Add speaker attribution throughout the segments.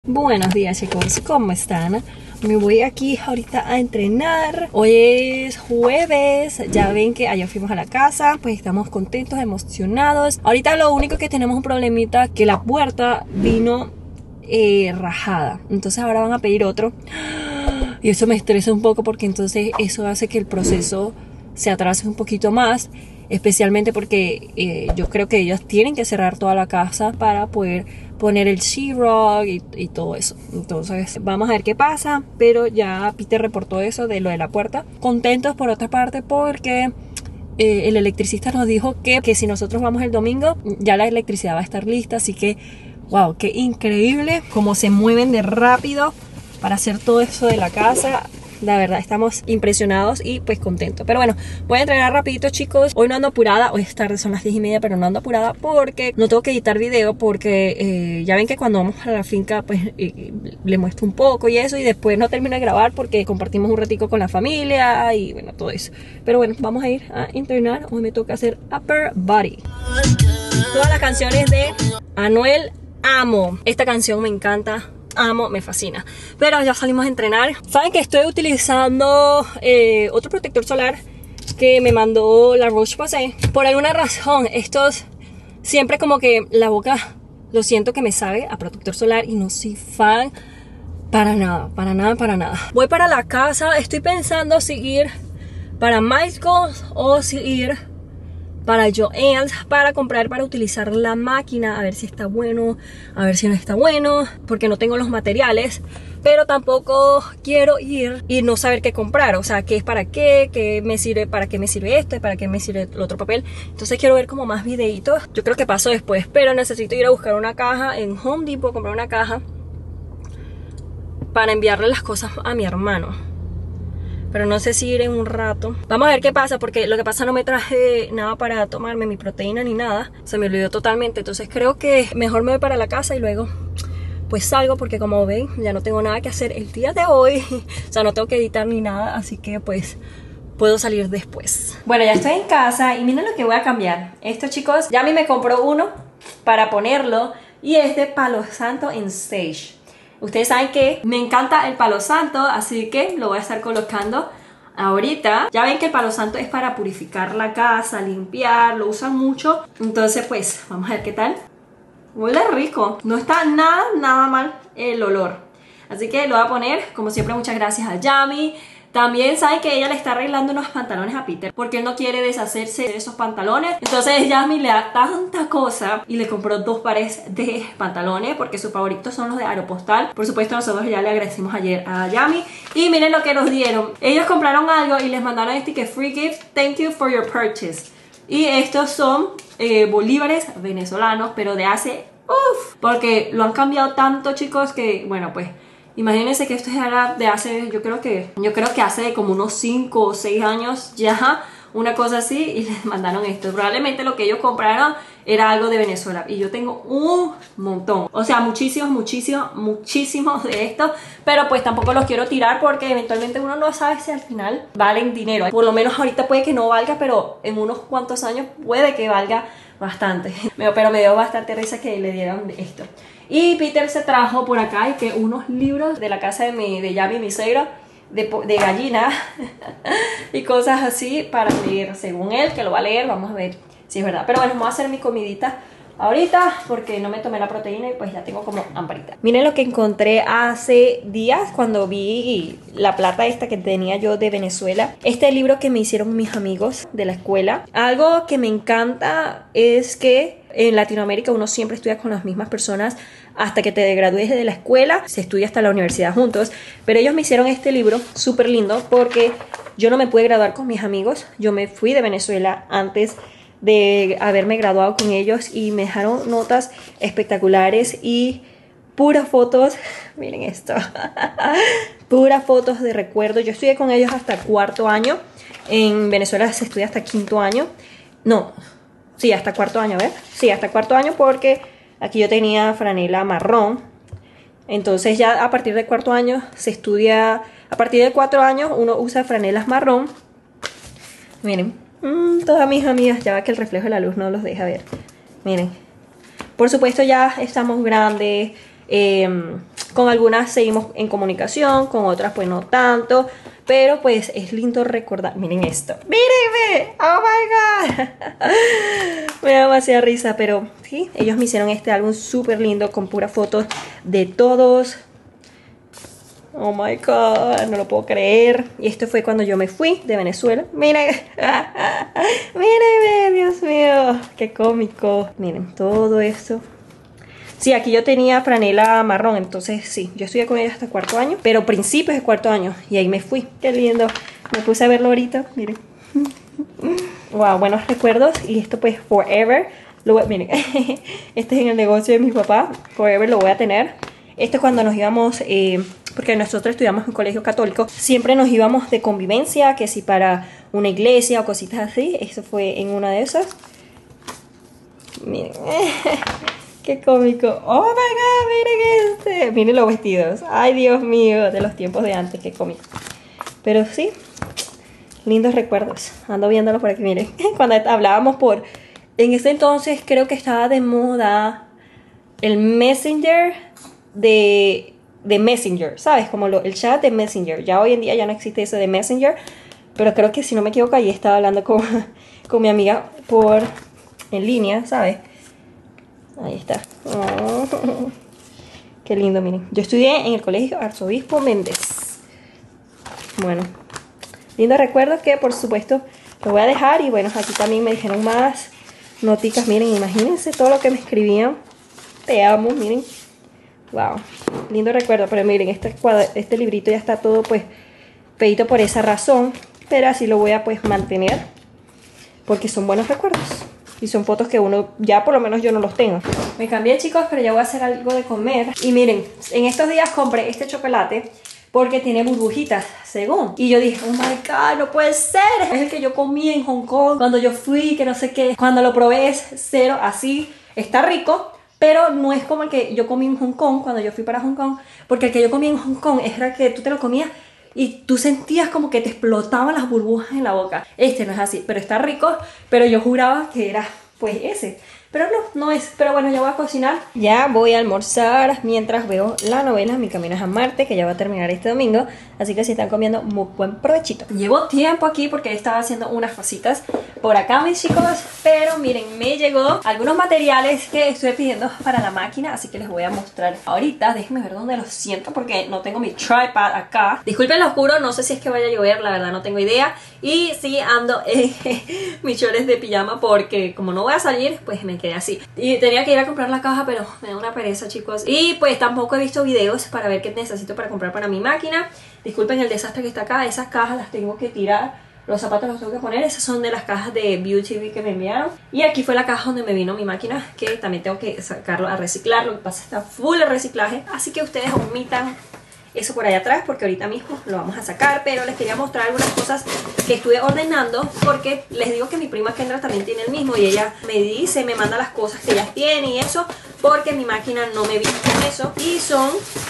Speaker 1: Buenos días chicos, ¿cómo están? Me voy aquí ahorita a entrenar. Hoy es jueves, ya ven que ayer fuimos a la casa, pues estamos contentos, emocionados. Ahorita lo único que tenemos un problemita, que la puerta vino rajada. Entonces ahora van a pedir otro. Y eso me estresa un poco porque entonces eso hace que el proceso se atrase un poquito más. Especialmente porque yo creo que ellos tienen que cerrar toda la casa para poder poner el sheetrock y todo eso. Entonces vamos a ver qué pasa. Pero ya Peter reportó eso de lo de la puerta. Contentos por otra parte porque el electricista nos dijo que si nosotros vamos el domingo ya la electricidad va a estar lista. Así que wow, qué increíble cómo se mueven de rápido para hacer todo eso de la casa. La verdad estamos impresionados y pues contentos. Pero bueno, voy a entrenar rapidito chicos. Hoy no ando apurada, hoy es tarde, son las 10:30, pero no ando apurada porque no tengo que editar video. Porque ya ven que cuando vamos a la finca pues le muestro un poco y eso. Y después no termino de grabar porque compartimos un ratico con la familia y bueno, todo eso. Pero bueno, vamos a ir a entrenar. Hoy me toca hacer upper body. Todas las canciones de Anuel amo. Esta canción me encanta. Amo, me fascina. Pero ya salimos a entrenar. Saben que estoy utilizando otro protector solar que me mandó la Roche-Posay. Por alguna razón estos siempre como que la boca lo siento que me sabe a protector solar y no soy fan para nada, para nada, para nada. Voy para la casa. Estoy pensando si ir para Michaels o si ir para Joann's para comprar, para utilizar la máquina, a ver si está bueno, a ver si no está bueno, porque no tengo los materiales, pero tampoco quiero ir y no saber qué comprar, o sea, qué es para qué me sirve, para qué me sirve esto, para qué me sirve el otro papel. Entonces quiero ver como más videitos. Yo creo que paso después, pero necesito ir a buscar una caja en Home Depot, comprar una caja para enviarle las cosas a mi hermano. Pero no sé si ir en un rato. Vamos a ver qué pasa, porque lo que pasa no me traje nada para tomarme mi proteína ni nada. Se me olvidó totalmente. Entonces creo que mejor me voy para la casa y luego pues salgo, porque como ven ya no tengo nada que hacer el día de hoy. O sea, no tengo que editar ni nada, así que pues puedo salir después. Bueno, ya estoy en casa y miren lo que voy a cambiar. Esto chicos, ya a mí me compró uno para ponerlo y es de Palo Santo en Sage. Ustedes saben que me encanta el palo santo, así que lo voy a estar colocando ahorita. Ya ven que el palo santo es para purificar la casa, limpiar, lo usan mucho. Entonces pues vamos a ver qué tal. Huele rico, no está nada mal el olor. Así que lo voy a poner, como siempre muchas gracias a Yami. También saben que ella le está arreglando unos pantalones a Peter porque él no quiere deshacerse de esos pantalones. Entonces Yami le da tanta cosa y le compró 2 pares de pantalones porque sus favoritos son los de Aeropostal. Por supuesto nosotros ya le agradecimos ayer a Yami. Y miren lo que nos dieron. Ellos compraron algo y les mandaron este que free gift, thank you for your purchase. Y estos son bolívares venezolanos, pero de hace porque lo han cambiado tanto chicos que bueno pues imagínense que esto era de hace, yo creo que hace como unos 5 o 6 años ya, una cosa así, y les mandaron esto. Probablemente lo que ellos compraron era algo de Venezuela y yo tengo un montón, o sea, muchísimos de estos, pero pues tampoco los quiero tirar porque eventualmente uno no sabe si al final valen dinero. Por lo menos ahorita puede que no valga, pero en unos cuantos años puede que valga bastante. Pero me dio bastante risa que le dieran esto. Y Peter se trajo por acá y que unos libros de la casa de Yami, mi suegra, de gallina y cosas así para leer, según él, que lo va a leer. Vamos a ver si es verdad. Pero bueno, vamos a hacer mi comidita ahorita porque no me tomé la proteína y pues ya tengo como hambrita. Miren lo que encontré hace días cuando vi la plata esta que tenía yo de Venezuela. Este libro que me hicieron mis amigos de la escuela. Algo que me encanta es que en Latinoamérica uno siempre estudia con las mismas personas hasta que te gradúes de la escuela, se estudia hasta la universidad juntos, pero ellos me hicieron este libro súper lindo porque yo no me pude graduar con mis amigos. Yo me fui de Venezuela antes de haberme graduado con ellos y me dejaron notas espectaculares y puras fotos. Miren esto. Puras fotos de recuerdo. Yo estudié con ellos hasta 4º año. En Venezuela se estudia hasta 5º año. No, sí, hasta 4º año, ¿ves? Sí, hasta 4º año porque aquí yo tenía franela marrón. Entonces ya a partir de 4º año se estudia. A partir de 4 años uno usa franelas marrón. Miren. Todas mis amigas, ya va que el reflejo de la luz no los deja ver. Miren. Por supuesto ya estamos grandes. Con algunas seguimos en comunicación, con otras pues no tanto. Pero pues es lindo recordar. Miren esto. ¡Mírenme! ¡Oh my God! Me da demasiada risa. Pero sí, ellos me hicieron este álbum súper lindo con puras fotos de todos. Oh my God, no lo puedo creer. Y esto fue cuando yo me fui de Venezuela. Miren. Mírenme, Dios mío. Qué cómico. Miren, todo esto. Sí, aquí yo tenía franela marrón, entonces sí, yo estudié con ella hasta cuarto año, pero principios de cuarto año, y ahí me fui. Qué lindo, me puse a verlo ahorita, miren. Wow, buenos recuerdos, y esto pues forever, miren, este es en el negocio de mi papá, forever lo voy a tener. Esto es cuando nos íbamos, porque nosotros estudiamos en un colegio católico, siempre nos íbamos de convivencia, que si para una iglesia o cositas así, esto fue en una de esas. Miren. Qué cómico. Oh my God, miren miren los vestidos. Ay, Dios mío, de los tiempos de antes, qué cómico. Pero sí, lindos recuerdos. Ando viéndolos por aquí, miren. Cuando hablábamos en ese entonces creo que estaba de moda el Messenger de Messenger, ¿sabes? Como el chat de Messenger. Ya hoy en día ya no existe eso de Messenger. Pero creo que si no me equivoco, ahí estaba hablando con mi amiga en línea, ¿sabes? Ahí está. Oh, qué lindo, miren. Yo estudié en el colegio Arzobispo Méndez. Bueno, lindos recuerdos que por supuesto lo voy a dejar. Y bueno, aquí también me dijeron más noticas. Miren, imagínense todo lo que me escribían. Te amo, miren. Wow, lindo recuerdo. Pero miren, este librito ya está todo pues feito por esa razón. Pero así lo voy a pues mantener, porque son buenos recuerdos. Y son fotos que uno, ya por lo menos yo no los tengo. Me cambié, chicos, pero ya voy a hacer algo de comer. Y miren, en estos días compré este chocolate porque tiene burbujitas, según. Y yo dije, oh my God, no puede ser. Es el que yo comí en Hong Kong cuando yo fui, que no sé qué. Cuando lo probé es cero, así. Está rico, pero no es como el que yo comí en Hong Kong cuando yo fui para Hong Kong. Porque el que yo comí en Hong Kong era que tú te lo comías y tú sentías como que te explotaban las burbujas en la boca. Este no es así, pero está rico. Pero yo juraba que era pues ese. Pero no es. Pero bueno, ya voy a cocinar. Ya voy a almorzar mientras veo la novela Mi Camino es a Marte, que ya va a terminar este domingo. Así que si están comiendo, muy buen provechito. Llevo tiempo aquí porque estaba haciendo unas cositas por acá, mis chicos. Pero miren, me llegó algunos materiales que estoy pidiendo para la máquina, así que les voy a mostrar ahorita. Déjenme ver dónde los siento porque no tengo mi tripod acá. Disculpen lo oscuro, no sé si es que vaya a llover, la verdad no tengo idea. Y sí ando en mis shorts de pijama porque como no voy a salir, pues me quedé así. Y tenía que ir a comprar la caja, pero me da una pereza, chicos. Y pues tampoco he visto videos para ver qué necesito para comprar para mi máquina. Disculpen el desastre que está acá. Esas cajas las tengo que tirar. Los zapatos los tengo que poner. Esas son de las cajas de BeauTV que me enviaron. Y aquí fue la caja donde me vino mi máquina, que también tengo que sacarlo a reciclar. Lo que pasa es que está full de reciclaje, así que ustedes omitan eso por allá atrás porque ahorita mismo lo vamos a sacar. Pero les quería mostrar algunas cosas que estuve ordenando, porque les digo que mi prima Kendra también tiene el mismo y ella me manda las cosas que ella tiene y eso, porque mi máquina no me viene con eso. Y son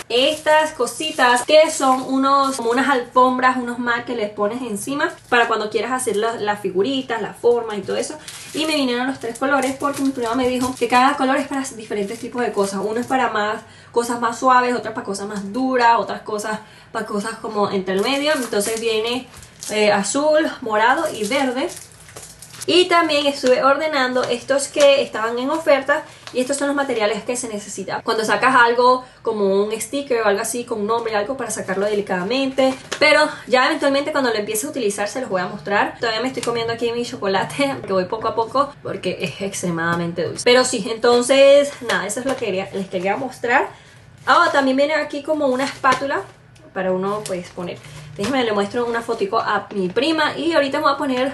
Speaker 1: estas cositas que son como unas alfombras, unos mats que les pones encima para cuando quieras hacer las figuritas, las formas y todo eso. Y me vinieron los 3 colores porque mi prima me dijo que cada color es para diferentes tipos de cosas. Uno es para cosas más suaves, otras para cosas más duras, otras cosas para cosas como entre el medio. Entonces viene azul, morado y verde. Y también estuve ordenando estos que estaban en oferta. Y estos son los materiales que se necesitan cuando sacas algo como un sticker o algo así con un nombre, algo para sacarlo delicadamente. Pero ya eventualmente cuando lo empiece a utilizar se los voy a mostrar. Todavía me estoy comiendo aquí mi chocolate, que voy poco a poco porque es extremadamente dulce. Pero sí, entonces nada, eso es lo que les quería mostrar. También viene aquí como una espátula para uno pues poner. Déjenme, le muestro una fotico a mi prima. Y ahorita me voy a poner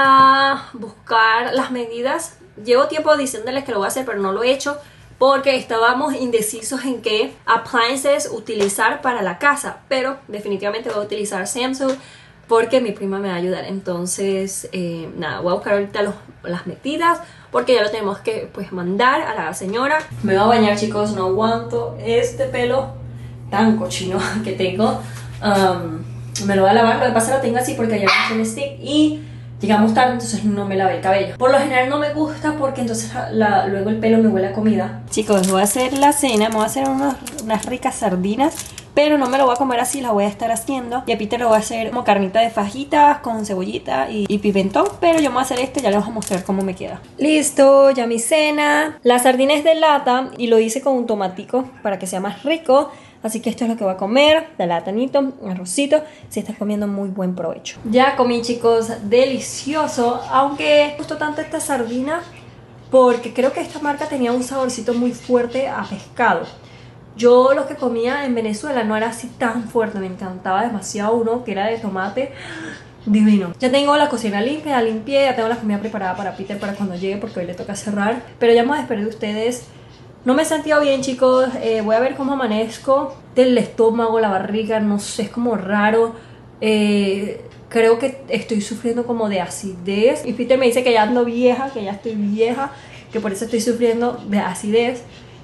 Speaker 1: a buscar las medidas. Llevo tiempo diciéndoles que lo voy a hacer, pero no lo he hecho porque estábamos indecisos en qué appliances utilizar para la casa. Pero definitivamente voy a utilizar Samsung porque mi prima me va a ayudar. Entonces, nada, voy a buscar ahorita las medidas porque ya lo tenemos que pues mandar a la señora. Me voy a bañar, chicos, no aguanto este pelo tan cochino que tengo. Me lo voy a lavar, lo que pasa lo tengo así porque ayer me hice un stick y llegamos tarde, entonces no me lavé el cabello. Por lo general no me gusta porque entonces luego el pelo me huele a comida. Chicos, voy a hacer la cena, me voy a hacer unas ricas sardinas, pero no me lo voy a comer así, la voy a estar haciendo. Y a Peter lo voy a hacer como carnita de fajitas con cebollita y pimentón, pero yo me voy a hacer ya les voy a mostrar cómo me queda. Listo, ya mi cena. La sardina es de lata y lo hice con un tomatico para que sea más rico. Así que esto es lo que voy a comer, de latanito, arrocito. Si estás comiendo, muy buen provecho. Ya comí, chicos, delicioso. Aunque me gustó tanto esta sardina porque creo que esta marca tenía un saborcito muy fuerte a pescado. Yo lo que comía en Venezuela no era así tan fuerte, me encantaba demasiado uno que era de tomate. Divino. Ya tengo la cocina limpia, ya limpié, ya tengo la comida preparada para Peter para cuando llegue porque hoy le toca cerrar. Pero ya me voy a despedir de ustedes. No me he sentido bien, chicos, voy a ver cómo amanezco. Del estómago, la barriga, no sé, es como raro. Creo que estoy sufriendo como de acidez. Y Peter me dice que ya ando vieja, que ya estoy vieja, que por eso estoy sufriendo de acidez.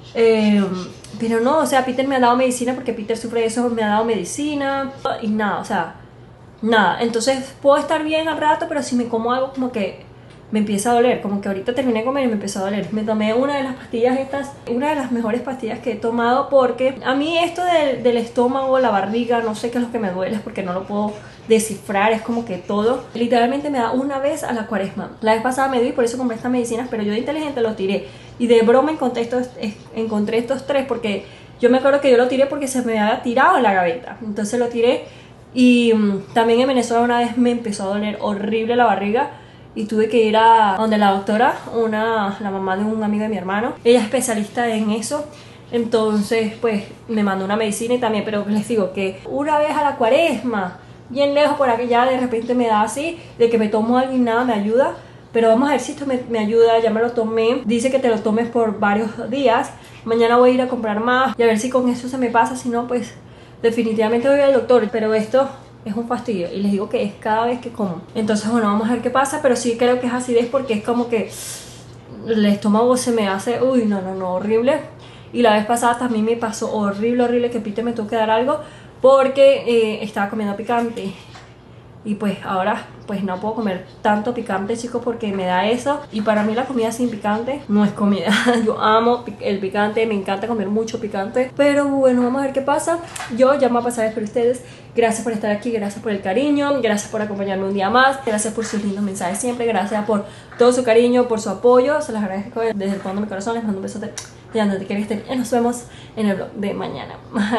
Speaker 1: Pero no, o sea, Peter me ha dado medicina porque Peter sufre de eso, me ha dado medicina. Y nada, o sea, nada. Entonces puedo estar bien al rato, pero si me como algo como que me empieza a doler, como que ahorita terminé de comer y me empezó a doler. Me tomé una de las pastillas estas, una de las mejores pastillas que he tomado, porque a mí esto del estómago, la barriga, no sé qué es lo que me duele, es porque no lo puedo descifrar, es como que todo, literalmente me da una vez a la cuaresma. La vez pasada me dio y por eso compré estas medicinas, pero yo de inteligente los tiré, y de broma encontré estos tres, porque yo me acuerdo que yo lo tiré porque se me había tirado en la gaveta, entonces lo tiré. Y también en Venezuela una vez me empezó a doler horrible la barriga y tuve que ir a donde la doctora, la mamá de un amigo de mi hermano. Ella es especialista en eso. Entonces pues me mandó una medicina y también, pero les digo que una vez a la cuaresma, bien lejos por aquí, ya de repente me da así, de que me tomo algo y nada me ayuda. Pero vamos a ver si esto me ayuda, ya me lo tomé. Dice que te lo tomes por varios días. Mañana voy a ir a comprar más y a ver si con eso se me pasa, si no pues definitivamente voy al doctor. Pero esto es un fastidio y les digo que es cada vez que como. Entonces bueno, vamos a ver qué pasa, pero sí creo que es acidez porque es como que el estómago se me hace, uy, no, horrible. Y la vez pasada también me pasó horrible que Peter me tuvo que dar algo porque estaba comiendo picante. Y pues ahora pues no puedo comer tanto picante, chicos, porque me da eso. Y para mí la comida sin picante no es comida. Yo amo el picante, me encanta comer mucho picante. Pero bueno, vamos a ver qué pasa. Yo ya me voy a pasar a despedir de ustedes. Gracias por estar aquí, gracias por el cariño, gracias por acompañarme un día más, gracias por sus lindos mensajes siempre, gracias por todo su cariño, por su apoyo. Se los agradezco desde el fondo de mi corazón. Les mando un besote ya donde quiera que estén. Nos vemos en el vlog de mañana.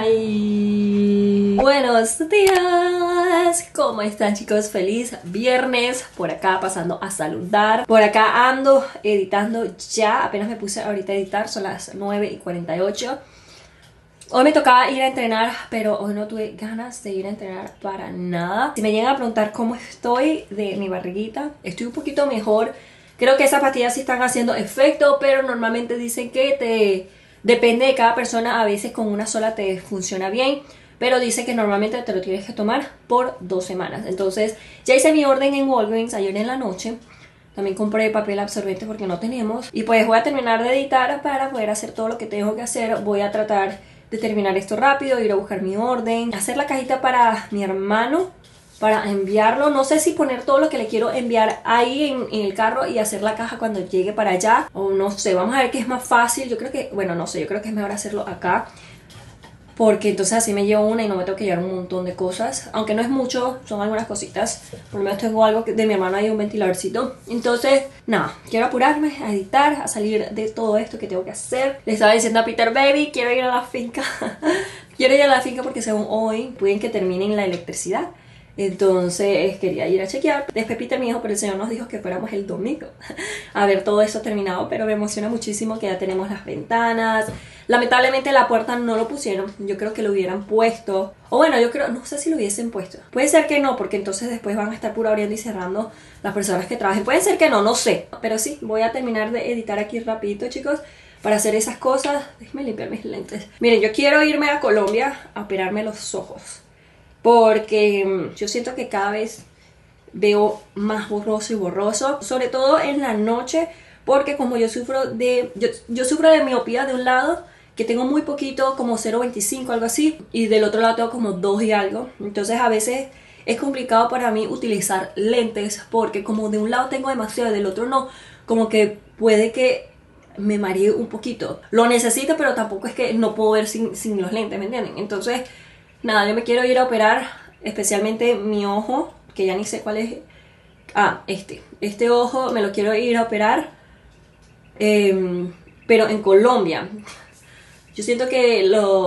Speaker 1: Bye. Buenos días. ¿Cómo están, chicos? Feliz viernes. Por acá pasando a saludar. Por acá ando editando ya. Apenas me puse ahorita a editar. Son las 9:48. Hoy me tocaba ir a entrenar, pero hoy no tuve ganas de ir a entrenar para nada. Si me llegan a preguntar cómo estoy de mi barriguita, estoy un poquito mejor. Creo que esas pastillas sí están haciendo efecto, pero normalmente dicen que depende de cada persona. A veces con una sola te funciona bien, pero dice que normalmente te lo tienes que tomar por 2 semanas. Entonces ya hice mi orden en Walgreens ayer en la noche. También compré papel absorbente porque no tenemos. Y pues voy a terminar de editar para poder hacer todo lo que tengo que hacer. Voy a tratar de terminar esto rápido, ir a buscar mi orden, hacer la cajita para mi hermano, para enviarlo. No sé si poner todo lo que le quiero enviar ahí en el carro y hacer la caja cuando llegue para allá, o no sé, vamos a ver qué es más fácil. Yo creo que, bueno, no sé, yo creo que es mejor hacerlo acá, porque entonces así me llevo una y no me tengo que llevar un montón de cosas. Aunque no es mucho, son algunas cositas. Por lo menos tengo algo de mi hermano ahí, un ventiladorcito. Entonces, nada, quiero apurarme a editar, a salir de todo esto que tengo que hacer. Le estaba diciendo a Peter, baby, quiero ir a la finca. Quiero ir a la finca porque según hoy pueden que terminen la electricidad. Entonces quería ir a chequear. Después Peter me dijo, pero el Señor nos dijo que fuéramos el domingo a ver todo eso terminado. Pero me emociona muchísimo que ya tenemos las ventanas. Lamentablemente la puerta no lo pusieron. Yo creo que lo hubieran puesto. O bueno, yo creo, no sé si lo hubiesen puesto. Puede ser que no, porque entonces después van a estar puro abriendo y cerrando las personas que trabajen. Puede ser que no, no sé. Pero sí, voy a terminar de editar aquí rapidito, chicos, para hacer esas cosas. Déjenme limpiar mis lentes. Miren, yo quiero irme a Colombia a operarme los ojos, porque yo siento que cada vez veo más borroso y borroso, sobre todo en la noche, porque como yo sufro de miopía de un lado, que tengo muy poquito, como 0.25, algo así, y del otro lado tengo como 2 y algo. Entonces a veces es complicado para mí utilizar lentes porque como de un lado tengo demasiado y del otro no, como que puede que me maree un poquito. Lo necesito, pero tampoco es que no puedo ver sin los lentes, ¿me entienden? Entonces, nada, yo me quiero ir a operar, especialmente mi ojo, que ya ni sé cuál es. Ah, este ojo me lo quiero ir a operar, pero en Colombia. Yo siento que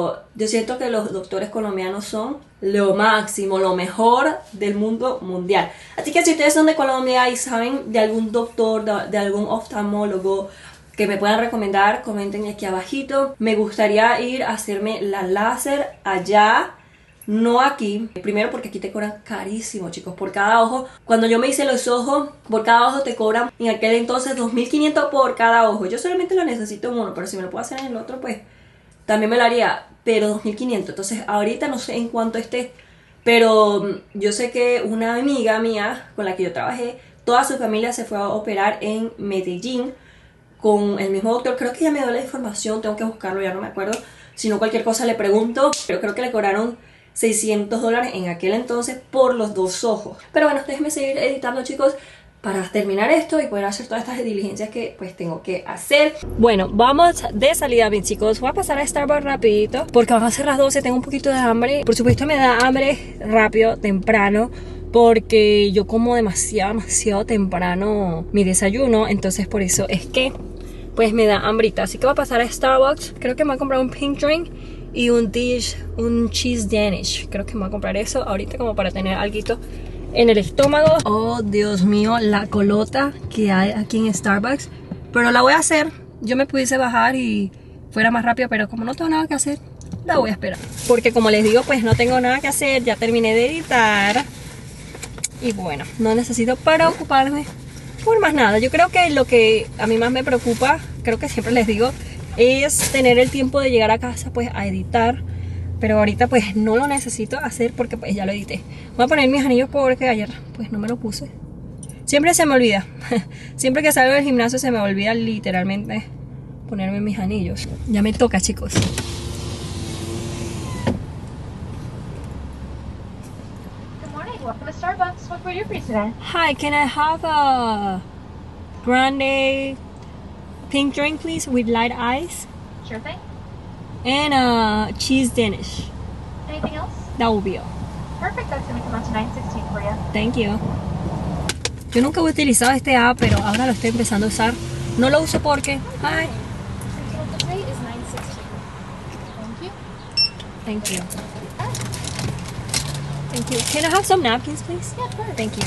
Speaker 1: los doctores colombianos son lo máximo, lo mejor del mundo mundial. Así que si ustedes son de Colombia y saben de algún doctor, de algún oftalmólogo que me puedan recomendar, comenten aquí abajito. Me gustaría ir a hacerme la láser allá, no aquí. Primero porque aquí te cobran carísimo, chicos, por cada ojo. Cuando yo me hice los ojos, por cada ojo te cobran en aquel entonces 2.500 por cada ojo. Yo solamente lo necesito en uno, pero si me lo puedo hacer en el otro, pues también me lo haría, pero 2.500. Entonces ahorita no sé en cuánto esté, pero yo sé que una amiga mía con la que yo trabajé, toda su familia se fue a operar en Medellín con el mismo doctor. Creo que ya me dio la información, tengo que buscarlo, ya no me acuerdo. Si no, cualquier cosa le pregunto, pero creo que le cobraron $600 en aquel entonces por los dos ojos. Pero bueno, déjenme seguir editando, chicos, para terminar esto y poder hacer todas estas diligencias que pues tengo que hacer. Bueno, vamos de salida, mis chicos. Voy a pasar a Starbucks rapidito porque van a ser las 12, tengo un poquito de hambre. Por supuesto me da hambre rápido, temprano, porque yo como demasiado temprano mi desayuno. Entonces por eso es que pues me da hambrita. Así que voy a pasar a Starbucks. Creo que me voy a comprar un pink drink y un cheese Danish. Creo que me voy a comprar eso ahorita como para tener alguito en el estómago. Oh, Dios mío, la colota que hay aquí en Starbucks. Pero la voy a hacer. Yo me pudiese bajar y fuera más rápido, pero como no tengo nada que hacer, la voy a esperar. Porque como les digo, pues no tengo nada que hacer. Ya terminé de editar. Y bueno, no necesito preocuparme por más nada. Yo creo que lo que a mí más me preocupa, creo que siempre les digo, es tener el tiempo de llegar a casa pues a editar. Pero ahorita pues no lo necesito hacer porque pues ya lo edité. Voy a poner mis anillos porque ayer pues no me lo puse. Siempre se me olvida. Siempre que salgo del gimnasio se me olvida literalmente ponerme mis anillos. Ya me toca, chicos.
Speaker 2: Good morning. Welcome to Starbucks. What can we do for you today?
Speaker 1: Hi, can I have a grande pink drink please with light ice?
Speaker 2: Sure thing.
Speaker 1: And a cheese Danish.
Speaker 2: Anything else?
Speaker 1: That will be all.
Speaker 2: Perfect. That's going to come out to $9.16 for you.
Speaker 1: Thank you. Yo nunca he utilizado este app, pero ahora lo estoy empezando a usar. No lo uso porque... Hi.
Speaker 2: The rate is $9.16. Thank you.
Speaker 1: Thank you. Thank you. Can I have some napkins, please?
Speaker 2: Yeah, of course.
Speaker 1: Thank you.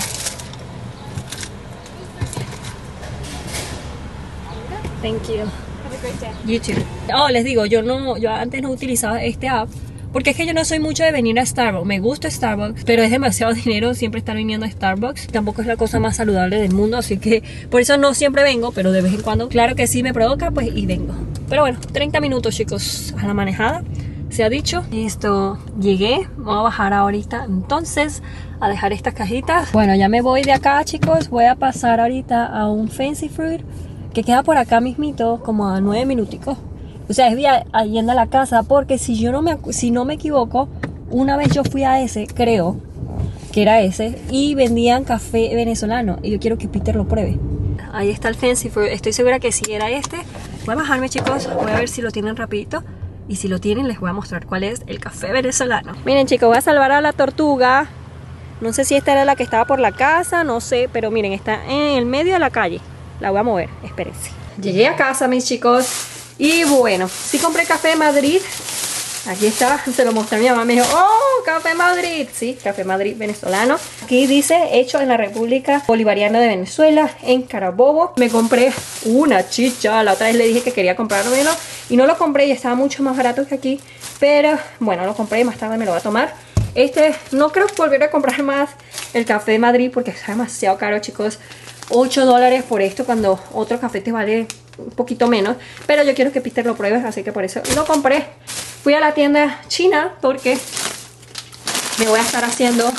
Speaker 1: Thank you.
Speaker 2: Have a great day.
Speaker 1: You too. Oh, les digo, yo antes no utilizaba este app porque es que yo no soy mucho de venir a Starbucks. Me gusta Starbucks, pero es demasiado dinero siempre estar viniendo a Starbucks. Tampoco es la cosa más saludable del mundo, así que por eso no siempre vengo, pero de vez en cuando, claro que sí me provoca, pues y vengo. Pero bueno, 30 minutos, chicos, a la manejada. Se ha dicho. Listo, llegué. Voy a bajar ahorita entonces a dejar estas cajitas. Bueno, ya me voy de acá, chicos. Voy a pasar ahorita a un Fancy Fruit que queda por acá mismito, como a 9 minuticos. O sea, es yendo a la casa, porque si no me equivoco, una vez yo fui a ese, creo que era ese, y vendían café venezolano, y yo quiero que Peter lo pruebe. Ahí está el Fancy Fruit, estoy segura que sí era este. Voy a bajarme, chicos, voy a ver si lo tienen rapidito, y si lo tienen les voy a mostrar cuál es el café venezolano. Miren, chicos, voy a salvar a la tortuga. No sé si esta era la que estaba por la casa, no sé, pero miren, está en el medio de la calle. La voy a mover, espérense. Llegué a casa, mis chicos. Y bueno, sí compré café Madrid. Aquí está, se lo mostré a mi mamá. Me dijo, oh, café Madrid. Sí, café Madrid venezolano. Aquí dice, hecho en la República Bolivariana de Venezuela, en Carabobo. Me compré una chicha. La otra vez le dije que quería comprármelo y no lo compré y estaba mucho más barato que aquí. Pero bueno, lo compré y más tarde me lo voy a tomar. No creo volver a comprar más el café Madrid porque está demasiado caro, chicos. $8 por esto cuando otro café te vale un poquito menos. Pero yo quiero que Peter lo pruebe, así que por eso lo compré. Fui a la tienda china porque me voy a estar haciendo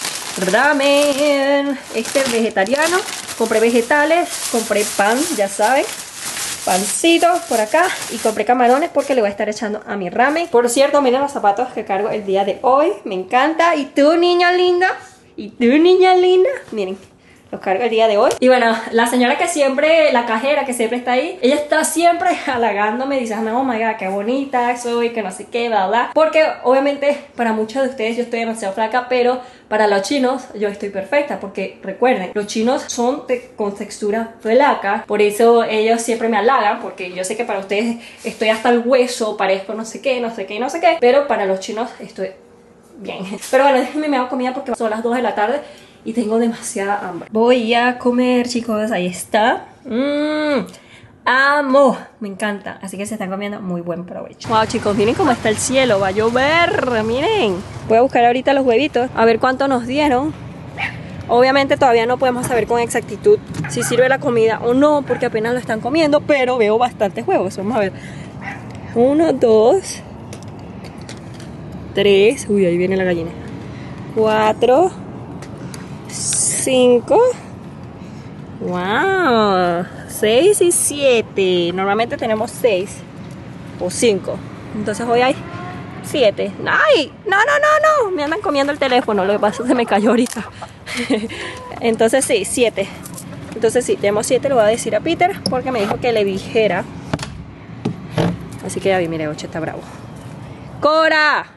Speaker 1: ramen vegetariano. Compré vegetales, compré pan, ya saben, pancito por acá, y compré camarones porque le voy a estar echando a mi ramen. Por cierto, miren los zapatos que cargo el día de hoy, me encanta. ¿Y tú, niña linda? ¿Y tú, niña linda? Miren, los cargo el día de hoy. Y bueno, la señora que siempre, la cajera que siempre está ahí, ella está siempre halagándome, diciendo, oh my god, qué bonita soy, que no sé qué, bla bla. Porque obviamente para muchos de ustedes yo estoy demasiado flaca, pero para los chinos yo estoy perfecta. Porque recuerden, los chinos son con textura flaca, por eso ellos siempre me halagan, porque yo sé que para ustedes estoy hasta el hueso, parezco no sé qué, no sé qué, no sé qué, pero para los chinos estoy bien. Pero bueno, déjenme me hago comida porque son las 2 de la tarde y tengo demasiada hambre. Voy a comer, chicos, ahí está. Amo, me encanta. Así que se están comiendo, muy buen provecho. Wow, chicos, miren cómo está el cielo, va a llover, miren. Voy a buscar ahorita los huevitos, a ver cuánto nos dieron. Obviamente todavía no podemos saber con exactitud si sirve la comida o no, porque apenas lo están comiendo, pero veo bastantes huevos. Vamos a ver. 1, 2, 3, uy, ahí viene la gallina. 4, 5, wow, 6 y 7. Normalmente tenemos 6 o 5. Entonces hoy hay 7. ¡Ay! No, me andan comiendo el teléfono. Lo que pasa es que se me cayó ahorita. Entonces sí, 7. Entonces sí, tenemos 7. Lo voy a decir a Peter porque me dijo que le dijera. Así que ya vi, mire, 8 está bravo. ¡Cora!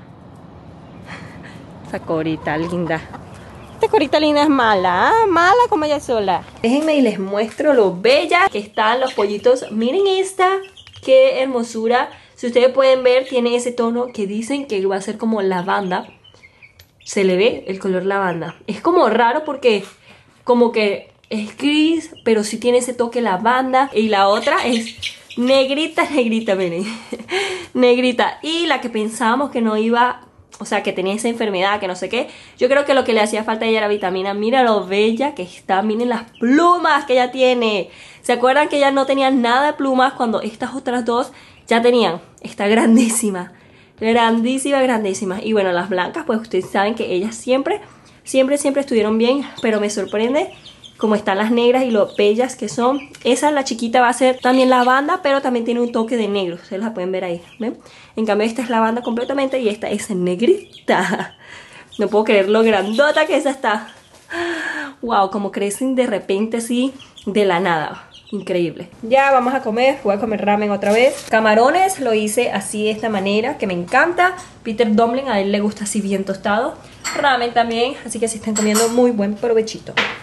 Speaker 1: Esa corita linda. Esta corita linda es mala, ¿eh? Mala como ella sola. Déjenme y les muestro lo bella que están los pollitos. Miren esta, qué hermosura. Si ustedes pueden ver, tiene ese tono que dicen que va a ser como lavanda. Se le ve el color lavanda. Es como raro porque como que es gris, pero sí tiene ese toque lavanda. Y la otra es negrita, miren. Negrita. Y la que pensábamos que no iba, o sea, que tenía esa enfermedad, que no sé qué. Yo creo que lo que le hacía falta a ella era vitamina. Mira lo bella que está. Miren las plumas que ella tiene. ¿Se acuerdan que ella no tenía nada de plumas cuando estas otras dos ya tenían? Está grandísima. Grandísima. Y bueno, las blancas, pues ustedes saben que ellas siempre estuvieron bien. Pero me sorprende como están las negras y lo bellas que son. Esa, la chiquita, va a ser también lavanda, pero también tiene un toque de negro. Ustedes la pueden ver ahí, ¿ven? En cambio esta es lavanda completamente y esta es negrita. No puedo creer lo grandota que esa está. Wow, como crecen de repente así, de la nada. Increíble. Ya vamos a comer, voy a comer ramen otra vez. Camarones lo hice así de esta manera, que me encanta. Peter Dumpling, a él le gusta así bien tostado. Ramen también, así que se están comiendo muy buen provechito.